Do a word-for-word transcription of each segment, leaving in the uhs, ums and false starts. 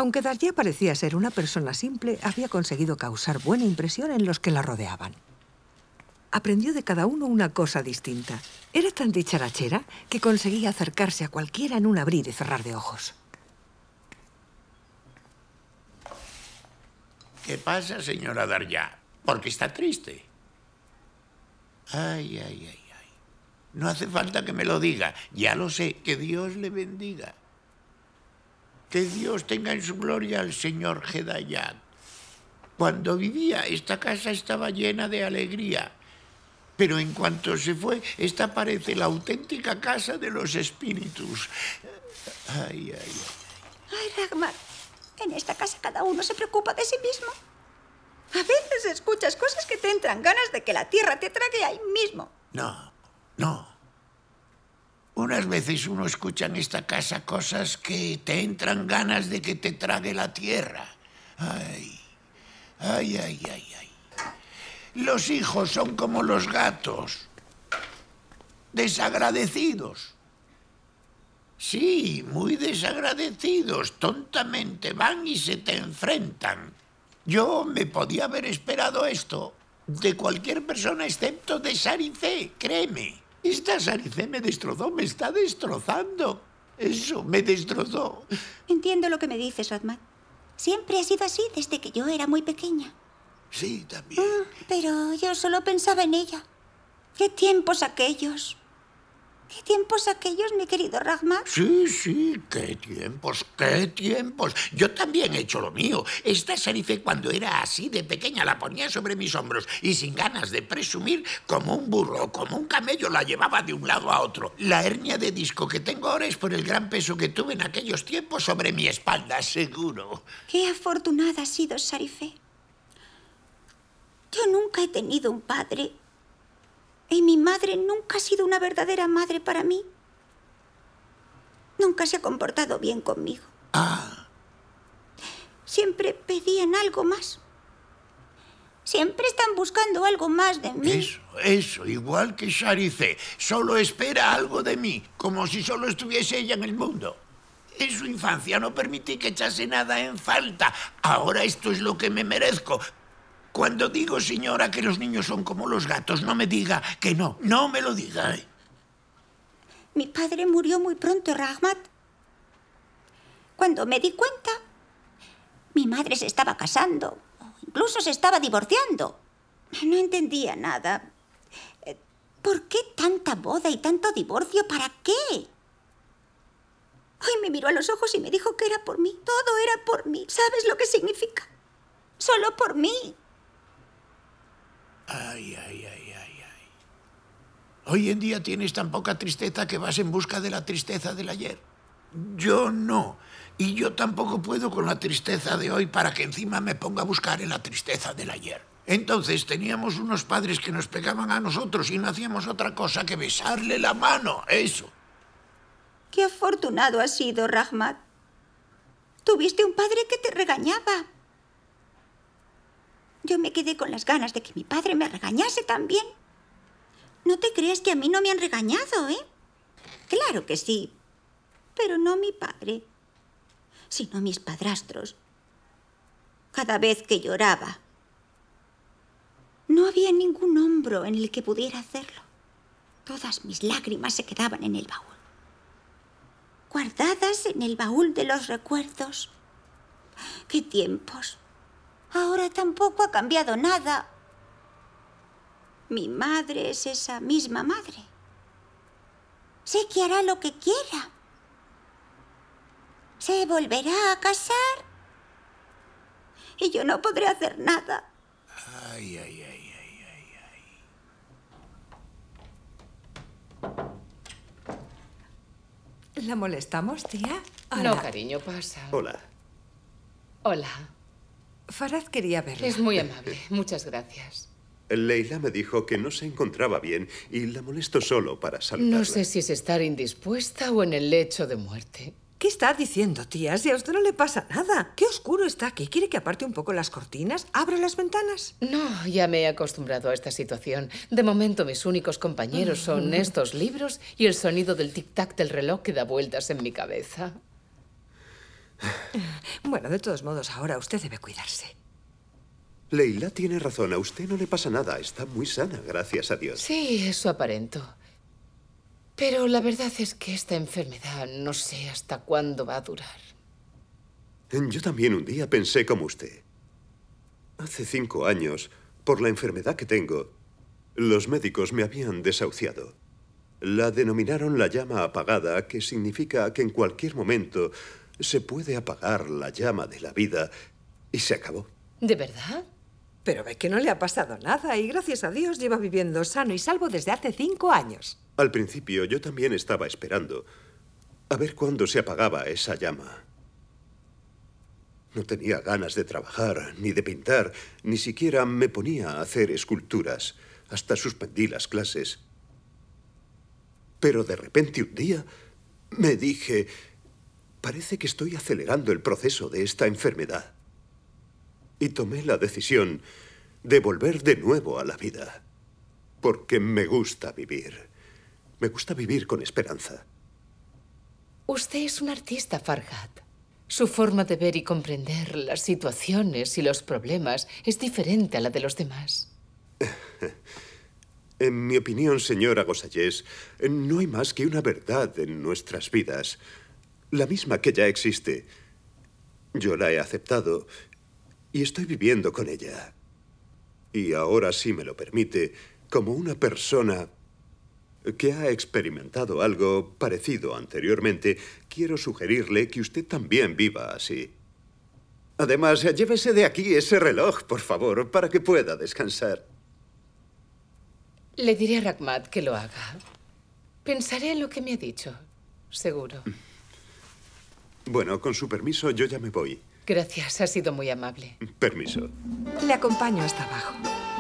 Aunque Darya parecía ser una persona simple, había conseguido causar buena impresión en los que la rodeaban. Aprendió de cada uno una cosa distinta. Era tan dicharachera que conseguía acercarse a cualquiera en un abrir y cerrar de ojos. ¿Qué pasa, señora Darya? ¿Por qué está triste? Ay, ay, ay, ay. No hace falta que me lo diga. Ya lo sé. Que Dios le bendiga. Que Dios tenga en su gloria al señor Hedayat. Cuando vivía, esta casa estaba llena de alegría. Pero en cuanto se fue, esta parece la auténtica casa de los espíritus. Ay, ay, ay. Ay, Rahmat, en esta casa cada uno se preocupa de sí mismo. A veces escuchas cosas que te entran ganas de que la tierra te trague ahí mismo. No, no. Unas veces uno escucha en esta casa cosas que te entran ganas de que te trague la tierra. Ay, ay, ay, ay, ay. Los hijos son como los gatos, desagradecidos. Sí, muy desagradecidos. Tontamente van y se te enfrentan. Yo me podía haber esperado esto de cualquier persona excepto de Sharifeh, créeme. Esta Sharifeh me destrozó, me está destrozando. Eso, me destrozó. Entiendo lo que me dices, Rahmat. Siempre ha sido así desde que yo era muy pequeña. Sí, también. Mm, pero yo solo pensaba en ella. ¿Qué tiempos aquellos? ¿Qué tiempos aquellos, mi querido Rahmat? Sí, sí, qué tiempos, qué tiempos. Yo también he hecho lo mío. Esta Sharifeh, cuando era así de pequeña, la ponía sobre mis hombros y sin ganas de presumir, como un burro, como un camello, la llevaba de un lado a otro. La hernia de disco que tengo ahora es por el gran peso que tuve en aquellos tiempos sobre mi espalda, seguro. Qué afortunada has sido, Sharifeh. Yo nunca he tenido un padre. Y mi madre nunca ha sido una verdadera madre para mí. Nunca se ha comportado bien conmigo. Ah. Siempre pedían algo más. Siempre están buscando algo más de mí. Eso, eso, igual que Sharifeh. Solo espera algo de mí, como si solo estuviese ella en el mundo. En su infancia no permití que echase nada en falta. Ahora esto es lo que me merezco. Cuando digo, señora, que los niños son como los gatos, no me diga que no. No me lo diga. ¿eh? Mi padre murió muy pronto, Rahmat. Cuando me di cuenta, mi madre se estaba casando. Incluso se estaba divorciando. No entendía nada. ¿Por qué tanta boda y tanto divorcio? ¿Para qué? Hoy me miró a los ojos y me dijo que era por mí. Todo era por mí. ¿Sabes lo que significa? Solo por mí. Ay, ay, ay, ay, ay. Hoy en día tienes tan poca tristeza que vas en busca de la tristeza del ayer. Yo no. Y yo tampoco puedo con la tristeza de hoy para que encima me ponga a buscar en la tristeza del ayer. Entonces teníamos unos padres que nos pegaban a nosotros y no hacíamos otra cosa que besarle la mano. Eso. Qué afortunado has sido, Rahmat. Tuviste un padre que te regañaba. Yo me quedé con las ganas de que mi padre me regañase también. No te creas que a mí no me han regañado, ¿eh? Claro que sí, pero no mi padre, sino mis padrastros. Cada vez que lloraba, no había ningún hombro en el que pudiera hacerlo. Todas mis lágrimas se quedaban en el baúl, guardadas en el baúl de los recuerdos. ¡Qué tiempos! Ahora tampoco ha cambiado nada. Mi madre es esa misma madre. Sé que hará lo que quiera. Se volverá a casar. Y yo no podré hacer nada. Ay, ay, ay, ay, ay, ay. ¿La molestamos, tía? Hola. No, cariño, pasa. Hola. Hola. Farhad quería verla. Es muy amable. Muchas gracias. Leila me dijo que no se encontraba bien y la molesto solo para saludarla. No sé si es estar indispuesta o en el lecho de muerte. ¿Qué está diciendo, tía? Si a usted no le pasa nada. Qué oscuro está aquí. ¿Quiere que aparte un poco las cortinas? ¿Abra las ventanas? No, ya me he acostumbrado a esta situación. De momento mis únicos compañeros son estos libros y el sonido del tic-tac del reloj que da vueltas en mi cabeza. Bueno, de todos modos, ahora usted debe cuidarse. Leila tiene razón. A usted no le pasa nada. Está muy sana, gracias a Dios. Sí, eso aparento. Pero la verdad es que esta enfermedad no sé hasta cuándo va a durar. Yo también un día pensé como usted. Hace cinco años, por la enfermedad que tengo, los médicos me habían desahuciado. La denominaron la llama apagada, que significa que en cualquier momento se puede apagar la llama de la vida y se acabó. ¿De verdad? Pero ve que no le ha pasado nada y gracias a Dios lleva viviendo sano y salvo desde hace cinco años. Al principio yo también estaba esperando a ver cuándo se apagaba esa llama. No tenía ganas de trabajar, ni de pintar, ni siquiera me ponía a hacer esculturas. Hasta suspendí las clases. Pero de repente un día me dije, parece que estoy acelerando el proceso de esta enfermedad. Y tomé la decisión de volver de nuevo a la vida. Porque me gusta vivir. Me gusta vivir con esperanza. Usted es un artista, Farhad. Su forma de ver y comprender las situaciones y los problemas es diferente a la de los demás. En mi opinión, señora Gossayes, no hay más que una verdad en nuestras vidas. La misma que ya existe. Yo la he aceptado y estoy viviendo con ella. Y ahora, si me lo permite, como una persona que ha experimentado algo parecido anteriormente, quiero sugerirle que usted también viva así. Además, llévese de aquí ese reloj, por favor, para que pueda descansar. Le diré a Rakhmat que lo haga. Pensaré en lo que me ha dicho, seguro. Bueno, con su permiso, yo ya me voy. Gracias, ha sido muy amable. Permiso. Le acompaño hasta abajo.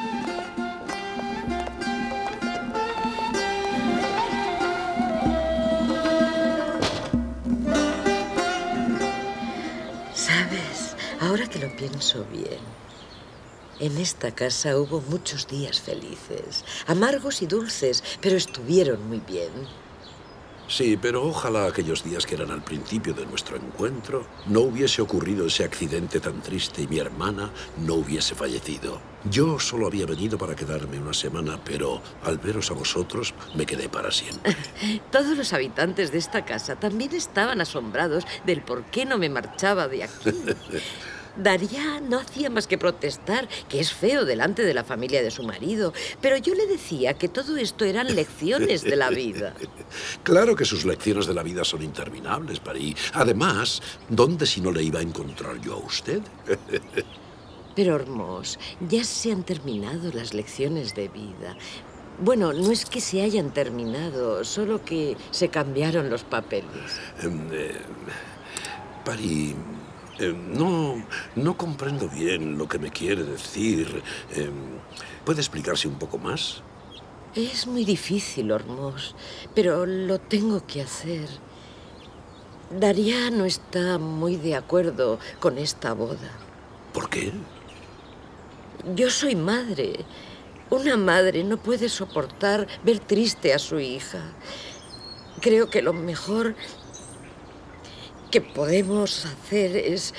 ¿Sabes? Ahora que lo pienso bien, en esta casa hubo muchos días felices, amargos y dulces, pero estuvieron muy bien. Sí, pero ojalá aquellos días que eran al principio de nuestro encuentro no hubiese ocurrido ese accidente tan triste y mi hermana no hubiese fallecido. Yo solo había venido para quedarme una semana, pero al veros a vosotros me quedé para siempre. Todos los habitantes de esta casa también estaban asombrados del por qué no me marchaba de aquí. Daria no hacía más que protestar, que es feo delante de la familia de su marido, pero yo le decía que todo esto eran lecciones de la vida. Claro que sus lecciones de la vida son interminables, Paris. Además, ¿dónde si no le iba a encontrar yo a usted? Pero, Hormos, ya se han terminado las lecciones de vida. Bueno, no es que se hayan terminado, solo que se cambiaron los papeles. Eh, eh, Paris... Eh, no, no comprendo bien lo que me quiere decir. Eh, ¿Puede explicarse un poco más? Es muy difícil, Hormos, pero lo tengo que hacer. Daria no está muy de acuerdo con esta boda. ¿Por qué? Yo soy madre. Una madre no puede soportar ver triste a su hija. Creo que lo mejor que podemos hacer es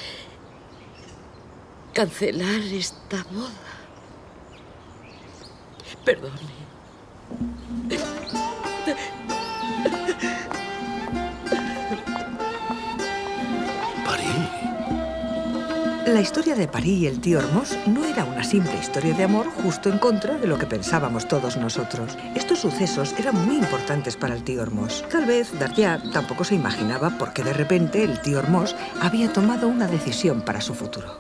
cancelar esta boda. Perdone. Paris. La historia de Paris y el tío Hormos no era una simple historia de amor justo en contra de lo que pensábamos todos nosotros. Estos sucesos eran muy importantes para el tío Hormos. Tal vez Daria tampoco se imaginaba por qué de repente el tío Hormos había tomado una decisión para su futuro.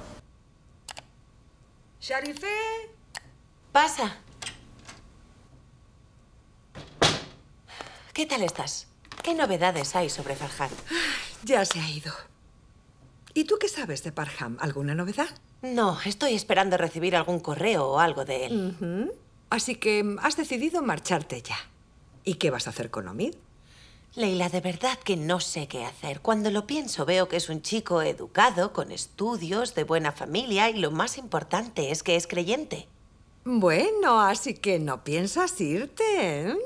¡Sharifé! Pasa. ¿Qué tal estás? ¿Qué novedades hay sobre Farhad? Ya se ha ido. ¿Y tú qué sabes de Parham? ¿Alguna novedad? No, estoy esperando recibir algún correo o algo de él. Uh-huh. Así que has decidido marcharte ya. ¿Y qué vas a hacer con Omid? Leila, de verdad que no sé qué hacer. Cuando lo pienso veo que es un chico educado, con estudios, de buena familia y lo más importante es que es creyente. Bueno, así que no piensas irte, ¿eh?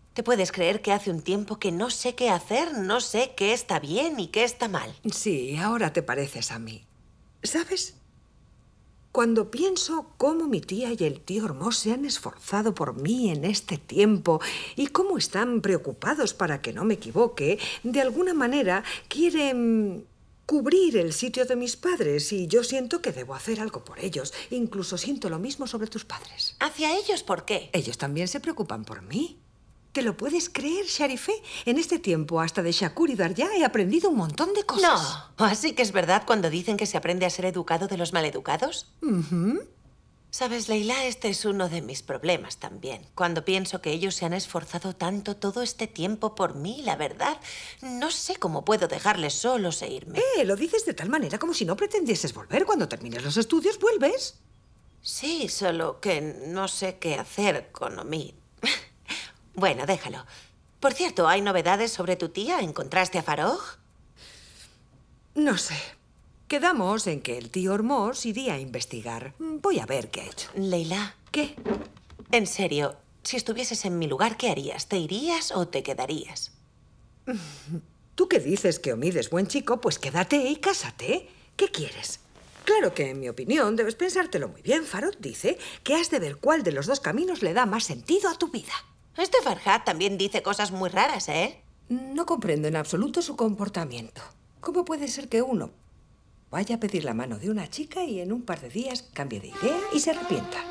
¿Te puedes creer que hace un tiempo que no sé qué hacer? No sé qué está bien y qué está mal. Sí, ahora te pareces a mí. ¿Sabes? Cuando pienso cómo mi tía y el tío Ormós se han esforzado por mí en este tiempo y cómo están preocupados para que no me equivoque, de alguna manera quieren cubrir el sitio de mis padres y yo siento que debo hacer algo por ellos. Incluso siento lo mismo sobre tus padres. ¿Hacia ellos por qué? Ellos también se preocupan por mí. ¿Te lo puedes creer, Sharifé? En este tiempo, hasta de Shakur y Darya he aprendido un montón de cosas. No. ¿Así que es verdad cuando dicen que se aprende a ser educado de los maleducados? Uh-huh. Sabes, Leila, este es uno de mis problemas también. Cuando pienso que ellos se han esforzado tanto todo este tiempo por mí, la verdad, no sé cómo puedo dejarles solos e irme. Eh, lo dices de tal manera como si no pretendieses volver. Cuando termines los estudios, vuelves. Sí, solo que no sé qué hacer con Omid. Bueno, déjalo. Por cierto, ¿hay novedades sobre tu tía? ¿Encontraste a Faroj? No sé. Quedamos en que el tío Ormós iría a investigar. Voy a ver qué ha hecho. Leila. ¿Qué? En serio, si estuvieses en mi lugar, ¿qué harías? ¿Te irías o te quedarías? Tú que dices que Omid es buen chico, pues quédate y cásate. ¿Qué quieres? Claro que, en mi opinión, debes pensártelo muy bien. Faroj dice que has de ver cuál de los dos caminos le da más sentido a tu vida. Este Farhad también dice cosas muy raras, ¿eh? No comprendo en absoluto su comportamiento. ¿Cómo puede ser que uno vaya a pedir la mano de una chica y en un par de días cambie de idea y se arrepienta?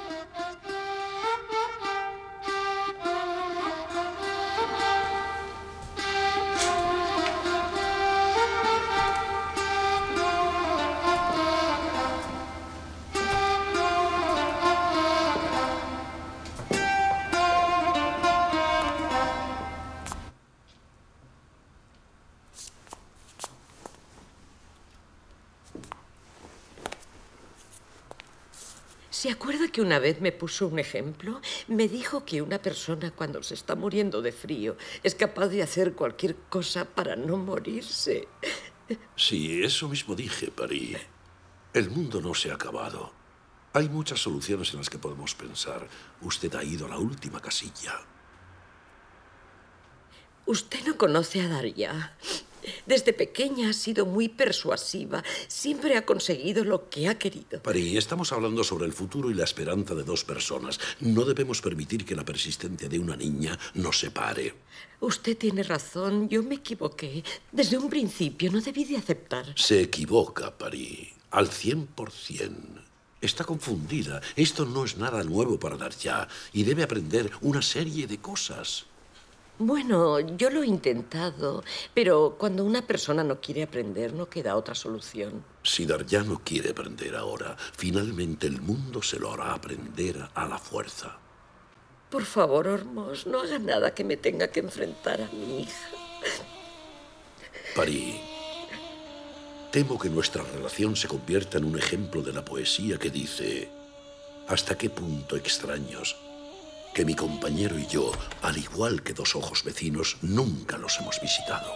¿Se acuerda que una vez me puso un ejemplo? Me dijo que una persona cuando se está muriendo de frío es capaz de hacer cualquier cosa para no morirse. Sí, eso mismo dije, Parí. El mundo no se ha acabado. Hay muchas soluciones en las que podemos pensar. Usted ha ido a la última casilla. Usted no conoce a Darya. Desde pequeña ha sido muy persuasiva. Siempre ha conseguido lo que ha querido. Parí, estamos hablando sobre el futuro y la esperanza de dos personas. No debemos permitir que la persistencia de una niña nos separe. Usted tiene razón. Yo me equivoqué. Desde un principio no debí de aceptar. Se equivoca, Parí. Al cien por cien. Está confundida. Esto no es nada nuevo para Darya y debe aprender una serie de cosas. Bueno, yo lo he intentado, pero cuando una persona no quiere aprender, no queda otra solución. Si Darya no quiere aprender ahora, finalmente el mundo se lo hará aprender a la fuerza. Por favor, Ormós, no haga nada que me tenga que enfrentar a mi hija. Parí, temo que nuestra relación se convierta en un ejemplo de la poesía que dice: ¿hasta qué punto extraños que mi compañero y yo, al igual que dos ojos vecinos, nunca los hemos visitado?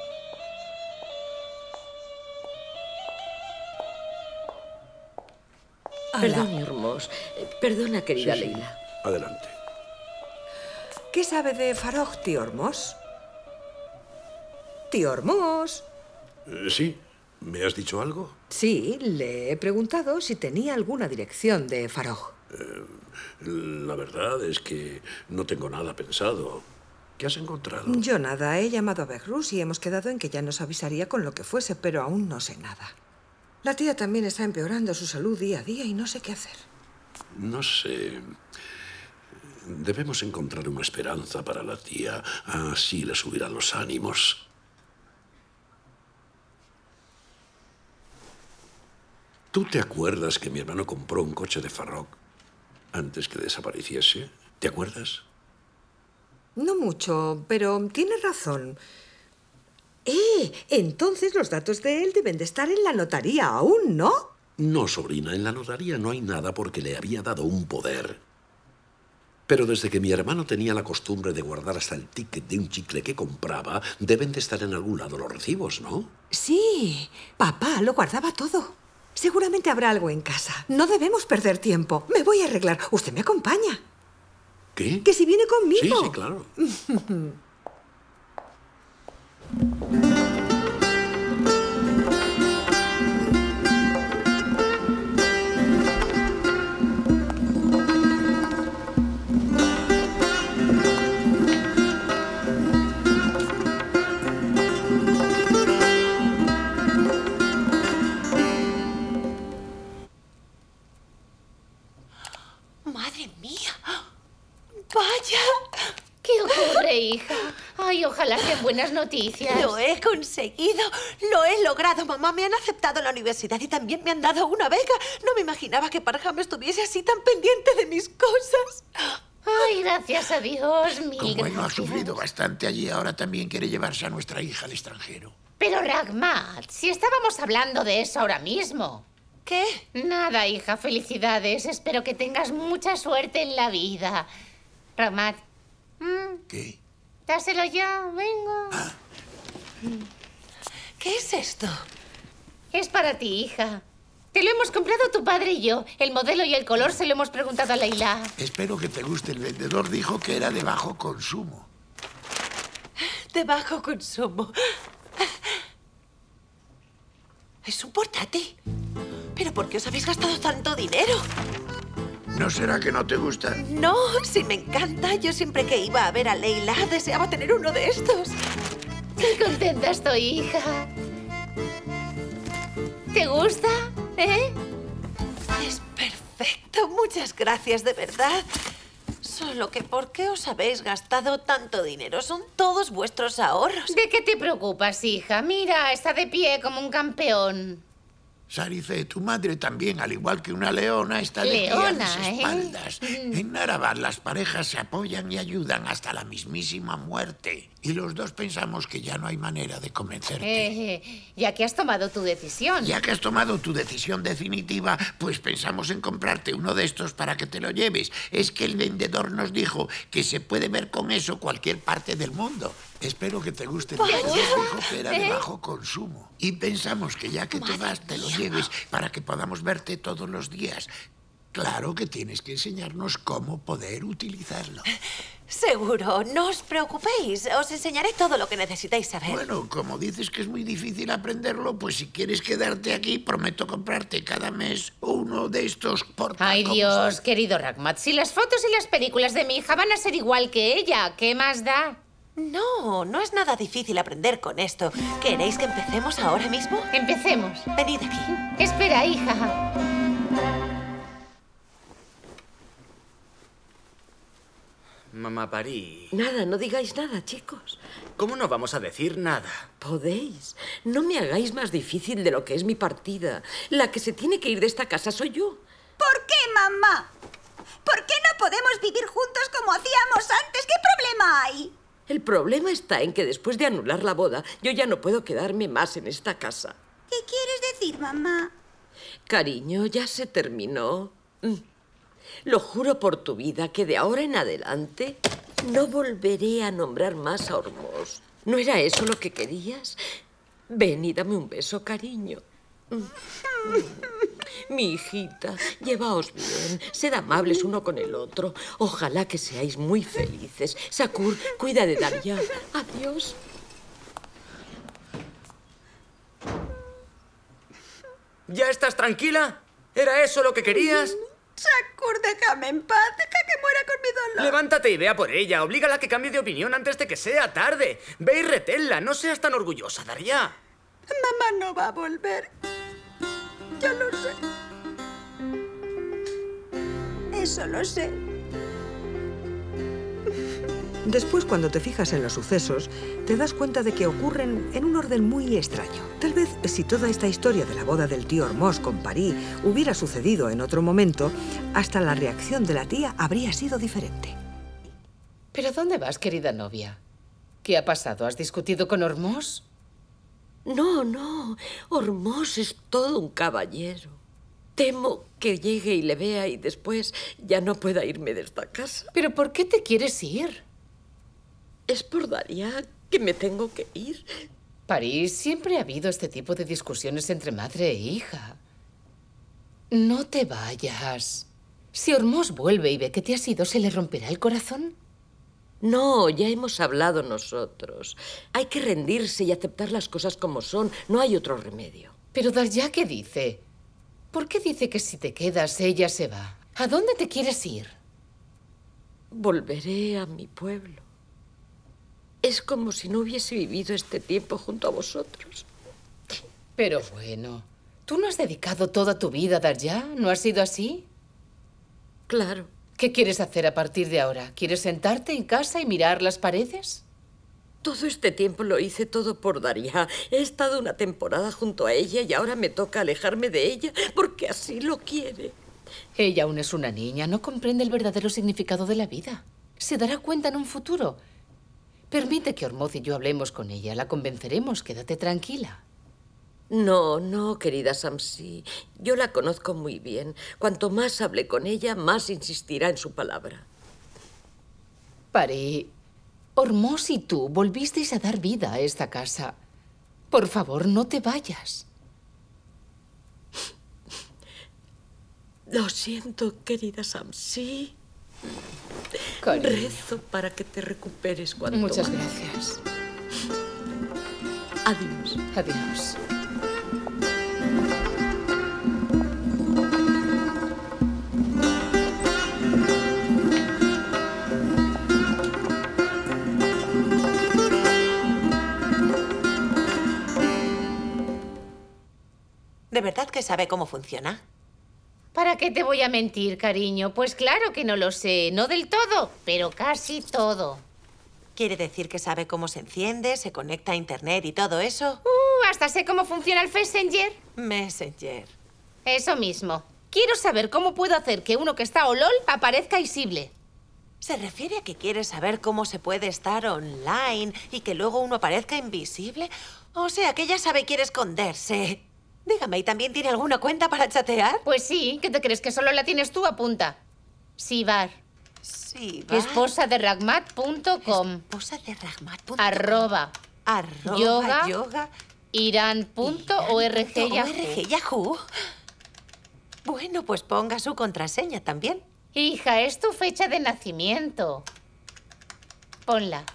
Perdón, Ormós. Perdona, querida Sí, sí. Leila. Adelante. ¿Qué sabe de Faroj, tío Ormós? Tío Ormós. Eh, sí, ¿me has dicho algo? Sí, le he preguntado si tenía alguna dirección de Faroj. La verdad es que no tengo nada pensado. ¿Qué has encontrado? Yo nada, he llamado a Behrus y hemos quedado en que ya nos avisaría con lo que fuese, pero aún no sé nada. La tía también está empeorando su salud día a día y no sé qué hacer. No sé. Debemos encontrar una esperanza para la tía. Así le subirán los ánimos. ¿Tú te acuerdas que mi hermano compró un coche de Faroj antes que desapareciese? ¿Te acuerdas? No mucho, pero tiene razón. ¡Eh! Entonces los datos de él deben de estar en la notaría aún, ¿no? No, sobrina, en la notaría no hay nada porque le había dado un poder. Pero desde que mi hermano tenía la costumbre de guardar hasta el ticket de un chicle que compraba, deben de estar en algún lado los recibos, ¿no? Sí, papá lo guardaba todo. Seguramente habrá algo en casa. No debemos perder tiempo. Me voy a arreglar. ¿Usted me acompaña? ¿Qué? Que si viene conmigo. Sí, sí, claro. ¡Madre mía! ¡Vaya! ¿Qué ocurre, hija? Ay, ojalá sean buenas noticias. Lo he conseguido. Lo he logrado, mamá. Me han aceptado en la universidad y también me han dado una beca. No me imaginaba que Parham estuviese así tan pendiente de mis cosas. Ay, gracias a Dios, mil Como él no ha gracias. sufrido bastante allí, ahora también quiere llevarse a nuestra hija al extranjero. Pero, Ragmat, si estábamos hablando de eso ahora mismo. ¿Qué? Nada, hija, felicidades. Espero que tengas mucha suerte en la vida. Ragmat, mm, ¿Qué? dáselo ya, venga. ¿Qué es esto? Es para ti, hija. Te lo hemos comprado tu padre y yo. El modelo y el color se lo hemos preguntado a Leila. Espero que te guste. El vendedor dijo que era de bajo consumo. De bajo consumo. Es un portátil. ¿Pero por qué os habéis gastado tanto dinero? ¿No será que no te gusta? No, sí me encanta. Yo siempre que iba a ver a Leila deseaba tener uno de estos. Qué contenta estoy, hija. ¿Te gusta? ¿Eh? Es perfecto. Muchas gracias, de verdad. Solo que ¿por qué os habéis gastado tanto dinero? Son todos vuestros ahorros. ¿De qué te preocupas, hija? Mira, está de pie como un campeón. Sarife, tu madre también, al igual que una leona, está de pie a Leona, mis ¿eh? espaldas. En Narabat las parejas se apoyan y ayudan hasta la mismísima muerte. Y los dos pensamos que ya no hay manera de convencerte. Eh, ya que has tomado tu decisión. Ya que has tomado tu decisión definitiva, pues pensamos en comprarte uno de estos para que te lo lleves. Es que el vendedor nos dijo que se puede ver con eso cualquier parte del mundo. Espero que te guste. Nos dijo que era de bajo consumo. Y pensamos que ya que te vas, te lo lleves para que podamos verte todos los días. Claro que tienes que enseñarnos cómo poder utilizarlo. Seguro, no os preocupéis. Os enseñaré todo lo que necesitáis saber. Bueno, como dices que es muy difícil aprenderlo, pues si quieres quedarte aquí, prometo comprarte cada mes uno de estos portacos. Ay, Dios, querido Ragmat, si las fotos y las películas de mi hija van a ser igual que ella, ¿qué más da? No, no es nada difícil aprender con esto. ¿Queréis que empecemos ahora mismo? Empecemos. Venid aquí. Espera, hija. Mamá Parí. Nada, no digáis nada, chicos. ¿Cómo no vamos a decir nada? Podéis. No me hagáis más difícil de lo que es mi partida. La que se tiene que ir de esta casa soy yo. ¿Por qué, mamá? ¿Por qué no podemos vivir juntos como hacíamos antes? ¿Qué problema hay? El problema está en que después de anular la boda, yo ya no puedo quedarme más en esta casa. ¿Qué quieres decir, mamá? Cariño, ya se terminó. Mm. Lo juro por tu vida que de ahora en adelante no volveré a nombrar más a Ormós. ¿No era eso lo que querías? Ven y dame un beso, cariño. Mi hijita, llevaos bien, sed amables uno con el otro. Ojalá que seáis muy felices. Sakur, cuida de Daria. Adiós. ¿Ya estás tranquila? ¿Era eso lo que querías? Sakur, déjame en paz. Deja que muera con mi dolor. Levántate y ve a por ella. Oblígala a que cambie de opinión antes de que sea tarde. Ve y reténla. No seas tan orgullosa, Daria. Mamá no va a volver. Yo lo sé. Eso lo sé. Después, cuando te fijas en los sucesos, te das cuenta de que ocurren en un orden muy extraño. Tal vez, si toda esta historia de la boda del tío Ormós con Parí hubiera sucedido en otro momento, hasta la reacción de la tía habría sido diferente. ¿Pero dónde vas, querida novia? ¿Qué ha pasado? ¿Has discutido con Ormós? No, no. Ormós es todo un caballero. Temo que llegue y le vea y después ya no pueda irme de esta casa. ¿Pero por qué te quieres ir? Es por Daria que me tengo que ir. París, siempre ha habido este tipo de discusiones entre madre e hija. No te vayas. Si Hormuz vuelve y ve que te has ido, ¿se le romperá el corazón? No, ya hemos hablado nosotros. Hay que rendirse y aceptar las cosas como son. No hay otro remedio. Pero Darya, ¿qué dice? ¿Por qué dice que si te quedas, ella se va? ¿A dónde te quieres ir? Volveré a mi pueblo. Es como si no hubiese vivido este tiempo junto a vosotros. Pero bueno, ¿tú no has dedicado toda tu vida a Darya? ¿No ha sido así? Claro. ¿Qué quieres hacer a partir de ahora? ¿Quieres sentarte en casa y mirar las paredes? Todo este tiempo lo hice todo por Darya. He estado una temporada junto a ella y ahora me toca alejarme de ella porque así lo quiere. Ella aún es una niña, no comprende el verdadero significado de la vida. Se dará cuenta en un futuro. Permite que Hormuz y yo hablemos con ella. La convenceremos. Quédate tranquila. No, no, querida Samsi. Yo la conozco muy bien. Cuanto más hable con ella, más insistirá en su palabra. Pari, Hormuz y tú volvisteis a dar vida a esta casa. Por favor, no te vayas. Lo siento, querida Samsi. Cariño. Rezo para que te recuperes cuanto Muchas antes. gracias. Adiós. Adiós. ¿De verdad que sabe cómo funciona? ¿Para qué te voy a mentir, cariño? Pues claro que no lo sé. No del todo, pero casi todo. ¿Quiere decir que sabe cómo se enciende, se conecta a internet y todo eso? Uh, hasta sé cómo funciona el Messenger. Messenger. Eso mismo. Quiero saber cómo puedo hacer que uno que está olol aparezca visible. ¿Se refiere a que quiere saber cómo se puede estar online y que luego uno aparezca invisible? O sea, que ya sabe y quiere esconderse. Dígame, ¿y también tiene alguna cuenta para chatear? Pues sí, ¿qué te crees? ¿Que solo la tienes tú? Apunta. Sibar. Sibar. Esposa de Rahmat punto com. Esposa de Rahmat punto com. Arroba. Arroba yoga. yoga. Irán punto org Yahoo. Yahoo. Bueno, pues ponga su contraseña también. Hija, es tu fecha de nacimiento. Ponla.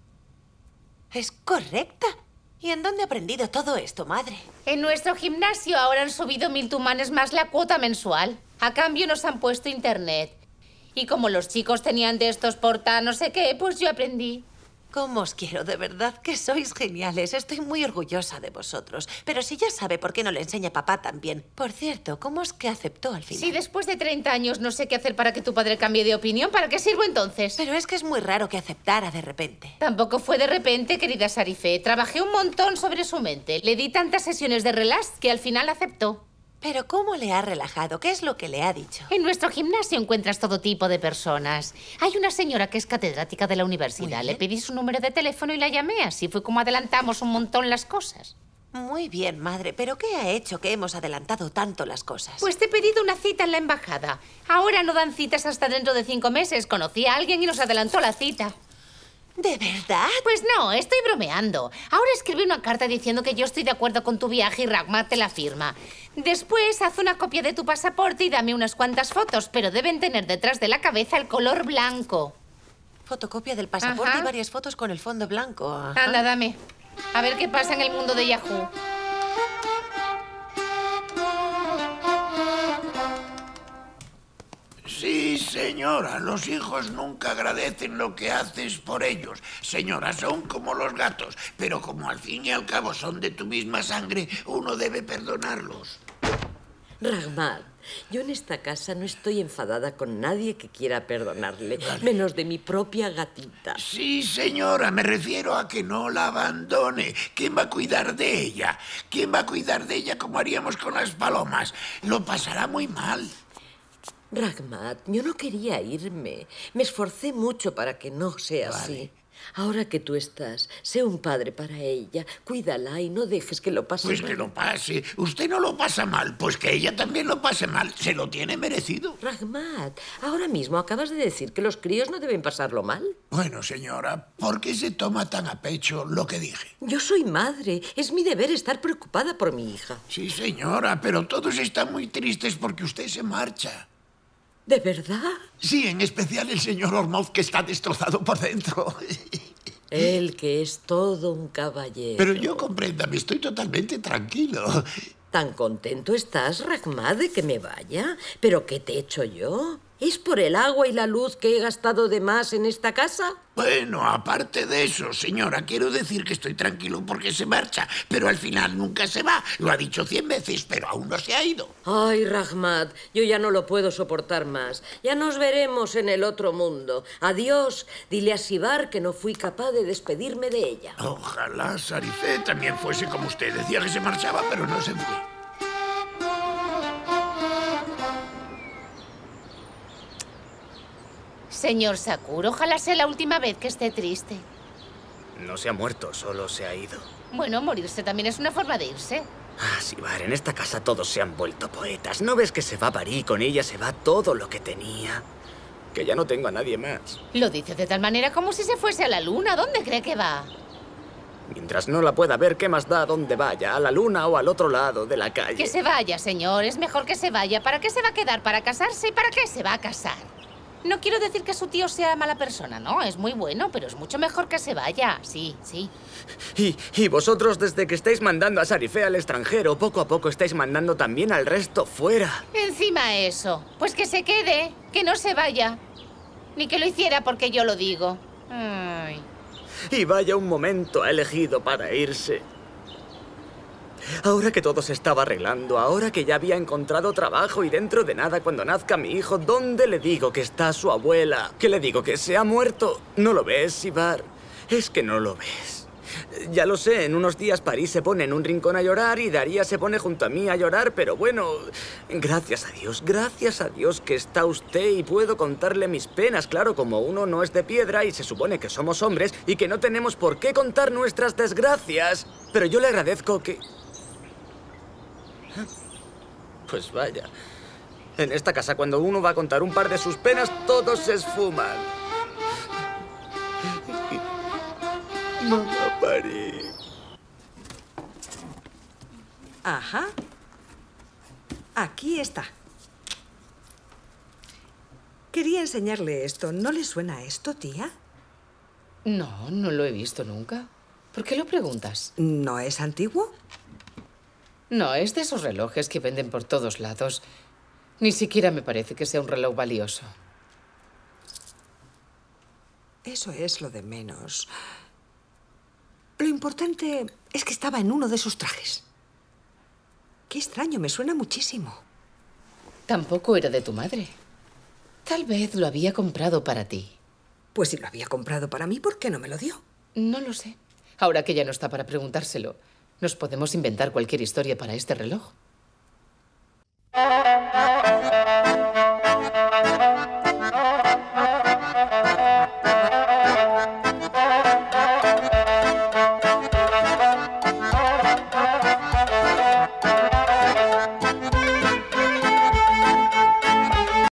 Es correcta. ¿Y en dónde ha aprendido todo esto, madre? En nuestro gimnasio ahora han subido mil tumanes más la cuota mensual. A cambio nos han puesto internet. Y como los chicos tenían de estos porta no sé qué, pues yo aprendí. Cómo os quiero, de verdad, que sois geniales. Estoy muy orgullosa de vosotros. Pero si ya sabe, ¿por qué no le enseña a papá también? Por cierto, ¿cómo es que aceptó al final? Si después de treinta años no sé qué hacer para que tu padre cambie de opinión, ¿para qué sirvo entonces? Pero es que es muy raro que aceptara de repente. Tampoco fue de repente, querida Sarifé. Trabajé un montón sobre su mente. Le di tantas sesiones de relax que al final aceptó. Pero ¿cómo le ha relajado? ¿Qué es lo que le ha dicho? En nuestro gimnasio encuentras todo tipo de personas. Hay una señora que es catedrática de la universidad. Le pedí su número de teléfono y la llamé. Así fue como adelantamos un montón las cosas. Muy bien, madre. ¿Pero qué ha hecho que hemos adelantado tanto las cosas? Pues te he pedido una cita en la embajada. Ahora no dan citas hasta dentro de cinco meses. Conocí a alguien y nos adelantó la cita. ¿De verdad? Pues no, estoy bromeando. Ahora escribí una carta diciendo que yo estoy de acuerdo con tu viaje y Rahmat te la firma. Después, haz una copia de tu pasaporte y dame unas cuantas fotos, pero deben tener detrás de la cabeza el color blanco. Fotocopia del pasaporte Ajá. y varias fotos con el fondo blanco. Ajá. Anda, dame. A ver qué pasa en el mundo de Yahoo. Sí, señora, los hijos nunca agradecen lo que haces por ellos. Señora, son como los gatos, pero como al fin y al cabo son de tu misma sangre, uno debe perdonarlos. Rahmat, yo en esta casa no estoy enfadada con nadie que quiera perdonarle, Vale. menos de mi propia gatita. Sí, señora, me refiero a que no la abandone. ¿Quién va a cuidar de ella? ¿Quién va a cuidar de ella como haríamos con las palomas? Lo pasará muy mal. Rahmat, yo no quería irme. Me esforcé mucho para que no sea Vale. así. Ahora que tú estás, sé un padre para ella, cuídala y no dejes que lo pase Pues mal. que lo pase. Usted no lo pasa mal, pues que ella también lo pase mal. Se lo tiene merecido. Rahmat, ahora mismo acabas de decir que los críos no deben pasarlo mal. Bueno, señora, ¿por qué se toma tan a pecho lo que dije? Yo soy madre. Es mi deber estar preocupada por mi hija. Sí, señora, pero todos están muy tristes porque usted se marcha. ¿De verdad? Sí, en especial el señor Ormond, que está destrozado por dentro. Él que es todo un caballero. Pero yo, compréndame, estoy totalmente tranquilo. ¿Tan contento estás, Rahmad, de que me vaya? ¿Pero qué te he hecho yo? ¿Es por el agua y la luz que he gastado de más en esta casa? Bueno, aparte de eso, señora, quiero decir que estoy tranquilo porque se marcha, pero al final nunca se va. Lo ha dicho cien veces, pero aún no se ha ido. Ay, Rahmad, yo ya no lo puedo soportar más. Ya nos veremos en el otro mundo. Adiós. Dile a Sibar que no fui capaz de despedirme de ella. Ojalá Sarifé también fuese como usted. Decía que se marchaba, pero no se fue. Señor Sakura, ojalá sea la última vez que esté triste. No se ha muerto, solo se ha ido. Bueno, morirse también es una forma de irse. Ah, Sibar, en esta casa todos se han vuelto poetas. ¿No ves que se va a París? Con ella se va todo lo que tenía. Que ya no tengo a nadie más. Lo dice de tal manera como si se fuese a la luna. ¿Dónde cree que va? Mientras no la pueda ver, ¿qué más da a dónde vaya? ¿A la luna o al otro lado de la calle? Que se vaya, señor. Es mejor que se vaya. ¿Para qué se va a quedar? ¿Para casarse? ¿Y para qué se va a casar? No quiero decir que su tío sea mala persona, no. Es muy bueno, pero es mucho mejor que se vaya. Sí, sí. Y, y vosotros, desde que estáis mandando a Sarifé al extranjero, poco a poco estáis mandando también al resto fuera. Encima eso. Pues que se quede, que no se vaya. Ni que lo hiciera porque yo lo digo. Ay. Y vaya un momento ha elegido para irse. Ahora que todo se estaba arreglando, ahora que ya había encontrado trabajo y dentro de nada cuando nazca mi hijo, ¿dónde le digo que está su abuela? ¿Qué le digo? ¿Que se ha muerto? ¿No lo ves, Sibar? Es que no lo ves. Ya lo sé, en unos días París se pone en un rincón a llorar y Daría se pone junto a mí a llorar, pero bueno, gracias a Dios, gracias a Dios que está usted y puedo contarle mis penas. Claro, como uno no es de piedra y se supone que somos hombres y que no tenemos por qué contar nuestras desgracias. Pero yo le agradezco que... Pues vaya, en esta casa cuando uno va a contar un par de sus penas, todos se esfuman. Mamá París. Ajá. Aquí está. Quería enseñarle esto. ¿No le suena esto, tía? No, no lo he visto nunca. ¿Por qué lo preguntas? ¿No es antiguo? No, es de esos relojes que venden por todos lados. Ni siquiera me parece que sea un reloj valioso. Eso es lo de menos. Lo importante es que estaba en uno de sus trajes. Qué extraño, me suena muchísimo. Tampoco era de tu madre. Tal vez lo había comprado para ti. Pues si lo había comprado para mí, ¿por qué no me lo dio? No lo sé. Ahora que ya no está para preguntárselo, nos podemos inventar cualquier historia para este reloj.